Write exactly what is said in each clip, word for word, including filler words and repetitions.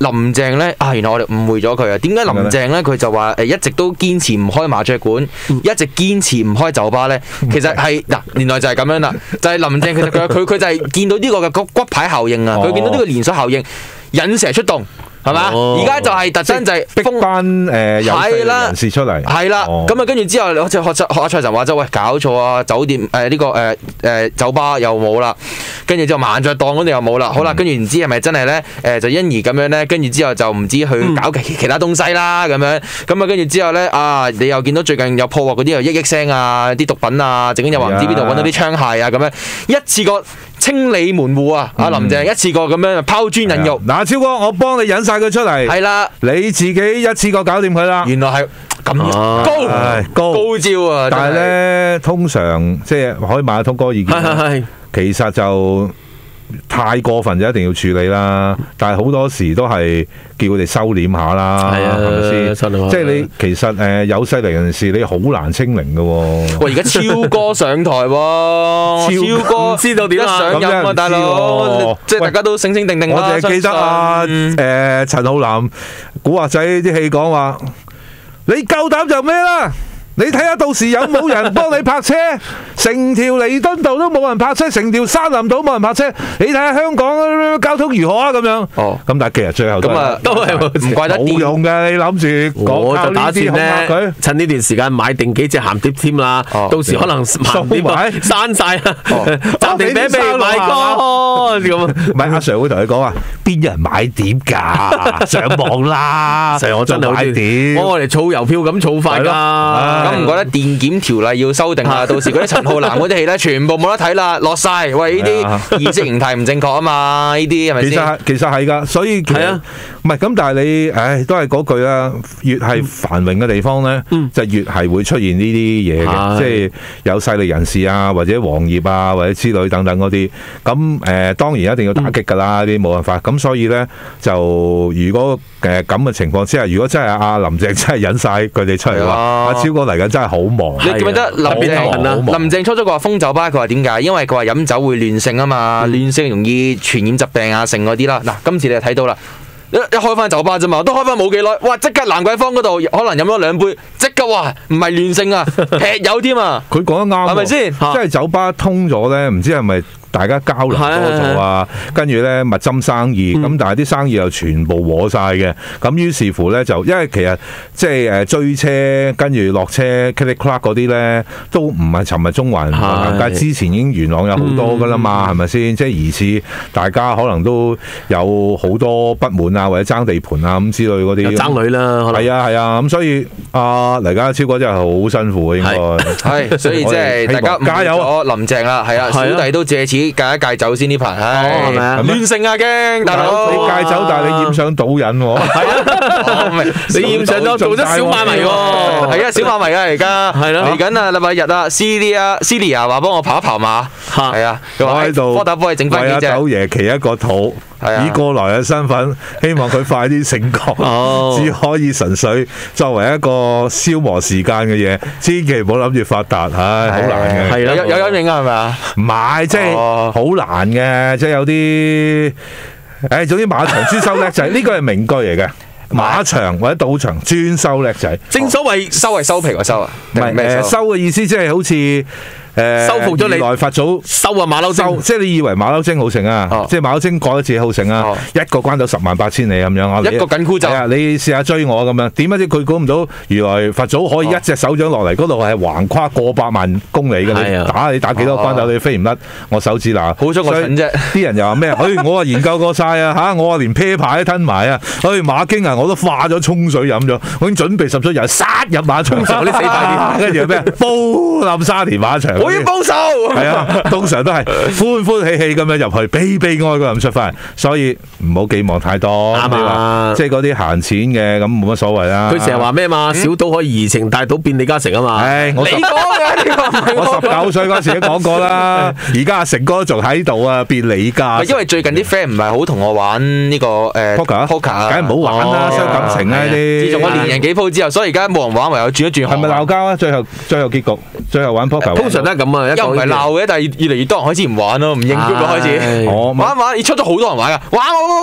林鄭咧啊，原來我哋誤會咗佢啊。點解林鄭咧佢就話誒一直都堅持唔開麻雀館，嗯、一直堅持唔開酒吧咧？其實係嗱，原來就係咁樣啦。就係、是、林鄭其實佢佢佢就係見到呢個嘅骨骨牌效應啊，佢見到呢個連鎖效應，引蛇出洞。係嘛？而家就係特登就係逼班誒有勢人士出嚟。 係啦，咁啊跟住之後，好似學學阿蔡神話就喂搞錯啊！酒店誒呢個誒誒酒吧又冇啦，跟住之後麻雀檔嗰度又冇啦。好啦，跟住唔知係咪真係咧誒就因而咁樣咧？跟住之後就唔知去搞其其他東西啦咁樣。咁啊跟住之後咧啊，你又見到最近有破獲嗰啲又億億聲啊，啲毒品啊，陣間又話唔知邊度揾到啲槍械啊咁樣，一次過清理門戶啊！阿林鄭一次過咁樣拋磚引玉。 嗱，超哥，我幫你引晒佢出嚟。 係啦， 你自己一次過搞掂佢啦。 原來係咁高高高招啊！ 但係咧，通常即係可以問下通哥意見。其實就太過分就一定要處理啦。但係好多時都係叫佢哋收斂下啦，係咪先？即係你其實誒有勢力人士，你好難清零嘅喎。 喂，而家超哥上台喎，超哥知道點上任啊，大佬！即係大家都醒醒定定啦。 我淨係記得啊誒陳浩南古惑仔啲戲講話，你夠膽就咩啦？你睇下到時有冇人幫你泊車？成條彌敦道都冇人泊車，成條山林島冇人泊車。你睇下香港交通如何啊？咁樣。哦。咁但係其實最後都係都係唔怪得冇用嘅。你諗住我就打算咧，趁呢段時間買定幾隻鹹碟添啦。到時可能鹹碟刪晒啦，暫定俾俾買歌咁。 唔係阿 Sir 會同佢講話，邊有人買碟㗎？上網啦，上我真係買碟。 我哋儲郵票咁儲快㗎。 咁唔覺得電檢條例要修訂啊？到時嗰啲陳浩南嗰啲戲咧，全部冇得睇啦，落晒。喂，呢啲意識形態唔正確啊嘛，呢啲係咪先？ 其實其實係㗎，所以係啊，唔係咁，但係你，唉，都係嗰句啦。越係繁榮嘅地方咧，嗯、就越係會出現呢啲嘢嘅，即係有勢力人士啊，或者黃業啊，或者之類等等嗰啲。咁誒、呃，當然一定要打擊㗎啦，呢啲冇辦法。咁所以咧，就如果誒咁嘅情況之下，如果真係阿林鄭真係引晒佢哋出嚟話，阿超哥嚟緊真係好忙。 你記唔記得林鄭林鄭初初佢話封酒吧，佢話點解？因為佢話飲酒會亂性啊嘛，亂性容易傳染疾病啊，性嗰啲啦。嗱，今次你就睇到啦，一一開翻酒吧啫嘛，都開翻冇幾耐，哇！即刻蘭桂坊嗰度可能飲咗兩杯，即刻哇，唔係亂性啊，劈友添啊！ 佢講得啱， 係咪先？ 即係酒吧通咗咧，唔知係咪？大家交流多咗啊，跟住咧密針生意，咁、嗯、但係啲生意又全部和晒嘅，咁於是乎咧就，因為其實即係誒追車跟住落車 click clack 嗰啲咧，都唔係尋日中環行街之前已經元朗有好多噶啦嘛，係咪先？即係疑似大家可能都有好多不滿啊，或者爭地盤啊咁之類嗰啲， 爭女啦， 係啊係啊，咁所以啊黎家超哥真係好辛苦應該， 係所以即係大家加油啊林鄭啦，係啊，小弟都借此。戒一戒酒先呢排，係咪啊？亂性啊驚，大佬！ 你戒酒，但係你染上賭癮喎。係啊，你染上咗做咗小買迷喎。係啊，小買迷啊而家。係咯。嚟緊啊禮拜日啊，Celia Celia 話幫我跑一跑馬。係啊。我喺度。科打幫你整翻幾隻。 為阿九爺祈一個禱。以過來嘅身份，希望佢快啲醒覺，哦、只可以純粹作為一個消磨時間嘅嘢，千祈唔好諗住發達，唉，好難嘅。 係啦，有有陰影啊，係咪啊？ 唔係，即係好難嘅，即係有啲，誒，總之馬場專收叻仔，呢個係名句嚟嘅。馬場或者賭場專收叻仔， 正所謂收係收皮個收啊， 唔係誒收嘅意思，即係好似。誒收復咗你來佛祖收啊馬騮精， 即係你以為馬騮精好勝啊？即係馬騮精覺得自己好勝啊！一個關到十萬八千里咁樣啊！ 一個緊箍咒啊！你試下追我咁樣，點解知佢估唔到？原來佛祖可以一隻手掌落嚟，嗰度係橫跨過百萬公里嘅。你打你打幾多關斗你飛唔甩我手指嗱。 好咗我蠢啫！ 啲人又話咩？誒我話研究過晒啊嚇！我話連啤牌都吞埋啊！誒馬經啊我都化咗沖水飲咗，我已經準備十出人殺入馬場，啲死牌跟住咩？煲冧沙田馬場， 我要幫手。 係啊，通常都係歡歡喜喜咁樣入去，悲悲哀哀咁出翻嚟，所以唔好寄望太多。啱啊，即係嗰啲閒錢嘅咁冇乜所謂啦。 佢成日話咩嘛？小島可以移情，大島變李嘉誠啊嘛。 唉，我你講嘅呢個， 我十九歲嗰時都講過啦。而家阿成哥仲喺度啊，變李嘉。 因為最近啲 friend 唔係好同我玩呢個誒 poker，poker 梗係唔好玩啦，傷感情啊呢啲。 自從我連贏幾鋪之後，所以而家冇人玩，唯有轉一轉。 係咪鬧交啊？最後最後結局，最後玩 poker。 通常都係咁啊， 又唔係鬧嘅，但係越嚟越多人開始唔玩咯，唔應 group 咯開始。玩玩，你出咗好多人玩噶，玩玩玩玩。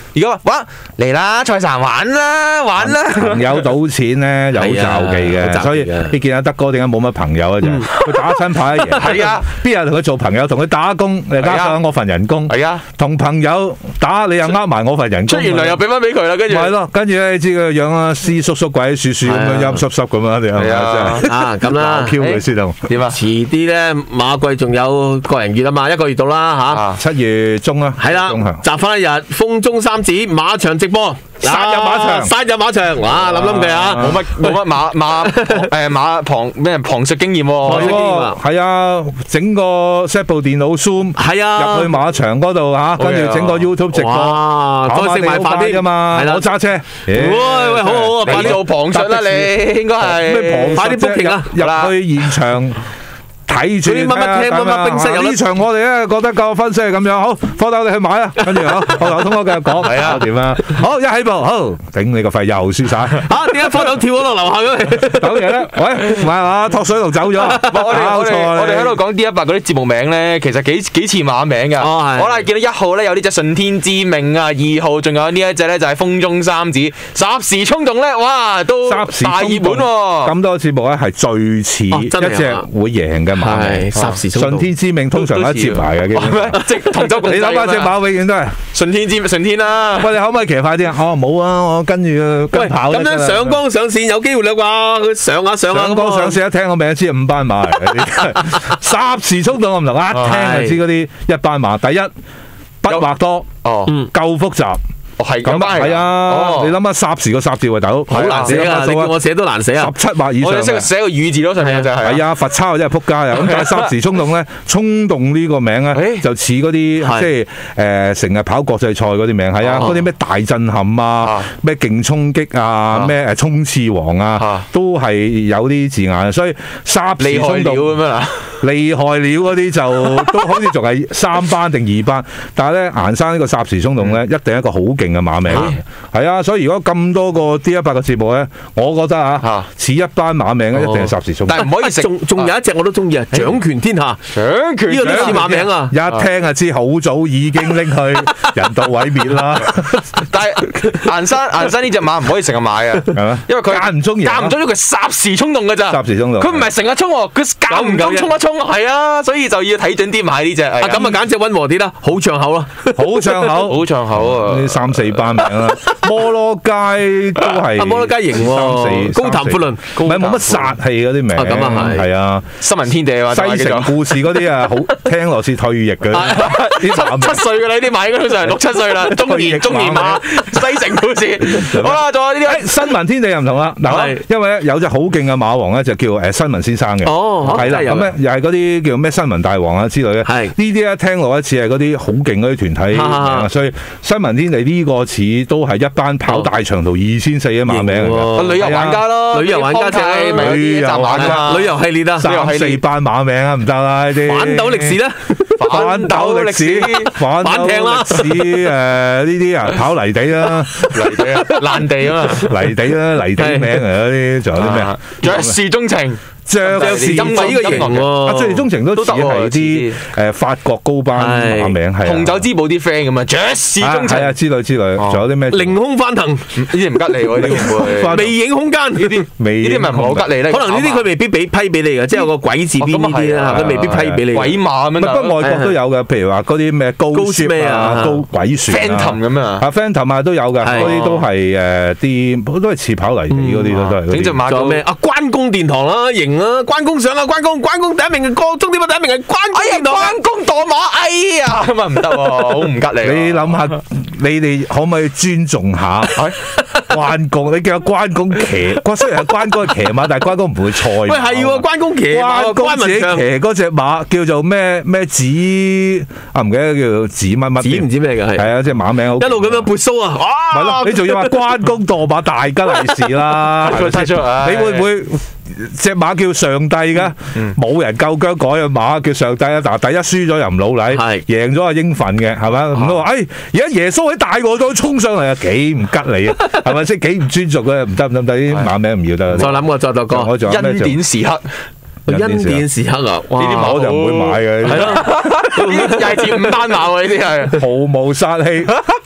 而家話玩嚟啦，蔡神玩啦，玩啦。 朋友賭錢咧有好詐忌嘅，所以你見阿德哥點解冇乜朋友啊？就佢打親牌一贏。 係啊， 邊有同佢做朋友？同佢打工，你加上我份人工。 係啊， 同朋友打你又呃埋我份人工。 出完糧又俾翻俾佢啦，跟住。 係咯，跟住咧你知佢樣啊，師叔叔鬼祟祟咁樣陰濕濕咁啊，你係咪啊？ 啊咁啦 ，Q 佢先啊。 點啊？ 遲啲咧馬季仲有個人月啊嘛，一個月到啦嚇。七月中啊。 係啦，集翻一日，風中三子馬場直播。 殺入馬場， 殺入馬場，哇！諗諗佢啊， 冇乜冇乜馬馬誒馬旁咩旁述經驗喎， 係啊，整個 set 部電腦 Zoom， 係啊， 入去馬場嗰度嚇，跟住整個 YouTube 直播， 哇！再食埋飯啲㗎嘛，我揸車， 喂喂，好好啊， 快啲做旁述啦，你應該係咩旁述？ 快啲 booking 啊， 入去現場。睇住乜乜廳乜乜冰室有呢場我哋咧覺得夠分析係咁樣，好，貨到你去買啊，跟住好，貨頭通我繼續講，係啊點啊，好一起步，好頂你個肺又輸晒， 嚇點解貨頭跳咗落樓下嘅？ 等嘢咧，喂唔係嘛，托水龍走咗， 我哋我哋我哋喺度講 D 一百嗰啲節目名咧，其實幾幾似馬名㗎，我係見到一號咧有呢隻順天之命啊，二號仲有呢一隻咧就係風中三子，霎時衝動咧，哇都大熱門喎， 咁多節目咧係最似一隻會贏嘅。 係霎時衝動， 順天之命通常都接埋嘅， 即係同舟共濟。 你諗下隻馬永遠都係順天之順天啦。 喂，你可唔可以騎快啲啊？哦，冇啊，我跟住跟跑。 咁樣上綱上線有機會啦啩？佢上下上下。 上綱上線一聽個名知五班馬嚟嘅，霎時衝動我唔同，一聽就知嗰啲一班馬。第一筆畫多，哦，夠複雜。 係咁啊，係啊！你諗下霎時個霎字喎，大佬好難寫啊！你叫我寫都難寫啊！ 十七畫以上， 我識寫個語字咯，上面就係。 係啊，罰抄真係撲街啊！咁但係霎時衝動咧，衝動呢個名咧就似嗰啲即係誒成日跑國際賽嗰啲名，係啊，嗰啲咩大震撼啊，咩勁衝擊啊，咩誒衝刺王啊，都係有啲字眼，所以霎時衝動咁啊！厲害了嗰啲就都好似仲係三班定二班，但係咧顏生呢個霎時衝動咧，一定係一個好勁嘅馬名，係啊，所以如果咁多個 D 一百嘅節目咧，我覺得啊，似一班馬名咧，一定係霎時衝動。 但係唔可以食。 仲仲有一隻我都中意啊，掌權天下。 掌權呢個都似馬名啊！ 一聽就知好早已經拎去人道毀滅啦。 但係顏生顏生呢隻馬唔可以成日買啊，因為佢間唔中贏， 間唔中，因為佢霎時衝動㗎咋。 霎時衝動。 佢唔係成日衝喎，佢間唔中衝一衝，係啊，所以就要睇準啲買呢隻。啊咁啊，揀隻溫和啲啦，好唱口啦， 好唱口， 好唱口啊！ 呢三四班名啦。摩羅街都係， 摩羅街型喎，高談闊論， 唔係冇乜殺氣嗰啲名， 咁啊係， 係啊， 新聞天地啊， 西城故事嗰啲啊，好聽落似退役嘅， 七七歲嘅啦，呢啲馬應該通常係六七歲啦，中年中年馬，西城故事。好啦，仲有呢啲新聞天地又唔同啦，嗱，因為咧有隻好勁嘅馬王咧，就叫誒新聞先生嘅， 哦， 係啦，咁咧又係嗰啲叫咩新聞大王啊之類嘅，係呢啲咧聽落一次係嗰啲好勁嗰啲團體名，所以新聞天地呢個似都係一班跑大長途二千四嘅馬名嚟， 旅遊玩家咯， 旅遊玩家啫， 旅遊玩家， 旅遊系列啊， 三四班馬名啊，唔得啦呢啲， 反斗歷史咧， 反斗歷史，反艇啦，史誒呢啲啊跑泥地啦， 泥地啊，爛地啊嘛， 泥地啦，泥地名啊嗰啲，仲有啲咩啊？ 爵士鐘情。 爵士音樂呢個型喎， 啊，爵士鐘情都似係啲誒法國高班馬名，係紅酒之寶啲 friend 咁啊，爵士鐘情啊之類之類，仲有啲咩？ 凌空翻騰呢啲唔吉利喎，呢啲唔會。 魅影空間呢啲， 呢啲咪唔好吉利咧？ 可能呢啲佢未必俾批俾你嘅，即係有個鬼字邊呢啲啦，佢未必批俾你。 鬼馬咁樣。 不過外國都有嘅，譬如話嗰啲咩高咩啊，高鬼船 Phantom 咁啊， 啊 Phantom 啊都有嘅，嗰啲都係誒啲都係似跑泥地嗰啲咯，都係。 整隻馬仲有咩？啊關公殿堂啦，型啊，關公上。關公，關公第一名係個終點第一名係關公殿堂。 關公墮馬，哎呀，咁啊唔得喎，好唔吉利。 你諗下，你哋可唔可以尊重下關公？你叫關公騎，雖然係關公騎馬，但係關公唔會賽。 喂，係喎，關公騎馬， 關公自己騎嗰隻馬叫做咩咩子啊？唔記得叫做子乜乜。 子唔知咩嘅係。 係啊，即係馬名好。 一路咁樣撥鬚啊！ 係咯，你仲要話關公墮馬大吉利是啦？你會唔會？隻馬叫上帝噶，冇人夠薑改個馬叫上帝啊！嗱，第一輸咗又唔老禮，贏咗啊應份嘅，係咪？唔通話誒，而家耶穌喺大河度衝上嚟啊，幾唔吉利啊？係咪先？幾唔尊重嘅？唔得唔得，啲馬名唔要得。 再諗過再度講， 恩典時刻， 恩典時刻啊！呢啲馬我就唔會買嘅。 係咯，呢啲又係似五班馬喎，呢啲係毫無殺氣。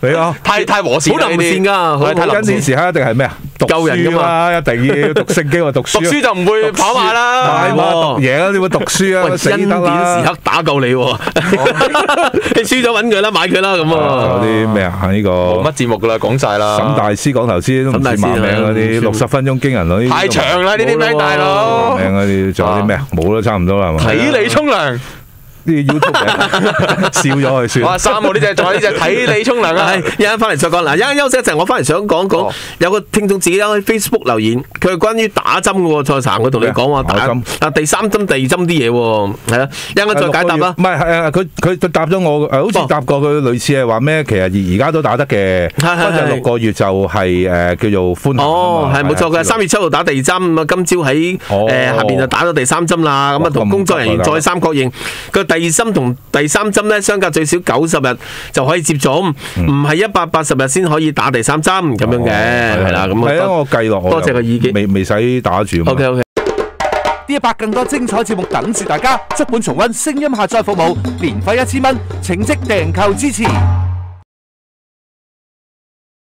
你啊， 太太和善啦， 好臨線㗎， 太臨跟住時刻一定係咩啊？ 救人㗎嘛， 一定要讀聖經或讀書。 讀書就唔會跑馬啦， 係嘛？讀嘢啊，你會讀書啊，死得恩典時刻打救你喎，你輸咗揾佢啦，買佢啦咁啊！ 有啲咩啊？呢個冇乜節目㗎啦，講晒啦。 沈大師講頭先都唔似馬名嗰啲，六十分鐘驚人嗰啲太長啦，呢啲名大佬。 名嗰啲仲有啲咩啊？冇啦，差唔多啦，係嘛？ 睇你沖涼。 啲 YouTube 笑咗佢算。 哇！三號呢隻，仲有呢隻睇你沖涼啊！ 一陣翻嚟再講嗱，一陣休息一陣，我翻嚟想講講有個聽眾自己喺 Facebook 留言，佢係關於打針嘅喎，蔡生佢同你講話打針啊，第三針、第二針啲嘢喎，係啊，一陣再解答啦。 唔係係啊，佢佢佢答咗我，誒好似答過佢類似係話咩？其實而而家都打得嘅，不過六個月就係誒叫做寬限。 哦，係冇錯嘅，三月七號打第二針，咁啊今朝喺誒下邊就打咗第三針啦，咁啊同工作人員再三確認佢。第二針同第三針咧，相隔最少九十日就可以接種，唔係一百八十日先可以打第三針咁樣嘅，係啦。咁係啊，我計落， 多謝個意見， 未未使打住。 OK OK。 D 一百更多精彩節目等住大家，足本重溫聲音下載服務，年費一千蚊，請即訂購支持。